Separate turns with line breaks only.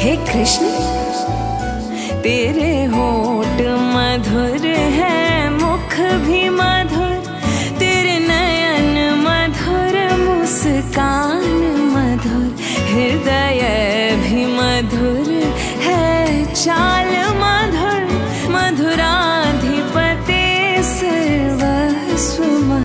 हे कृष्ण तेरे होठ मधुर है, मुख भी मधुर, तेरे नयन मधुर, मुस्कान मधुर, हृदय